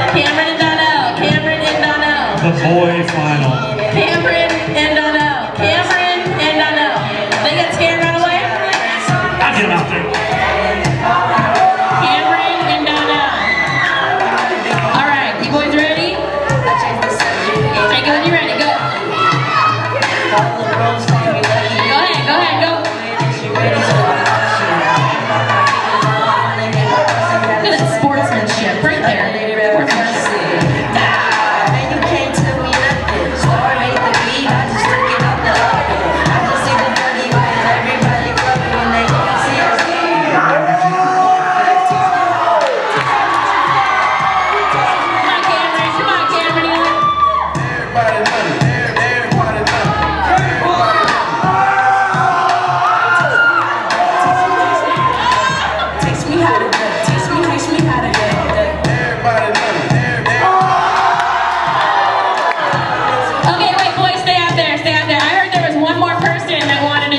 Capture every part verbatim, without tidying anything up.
Cameron and Donnell. Cameron and Donnell. The boy final. Cameron and Donnell. Cameron and Donnell. They get scared and run away? I'll get him out there. Cameron and Donnell. All right, you boys ready? Take it when you're ready. Go. Go ahead. Go ahead. Go. Look at that sportsmanship right there.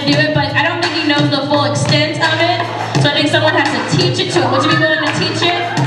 The full extent of it, so I think someone has to teach it to him. Would you be willing to teach it?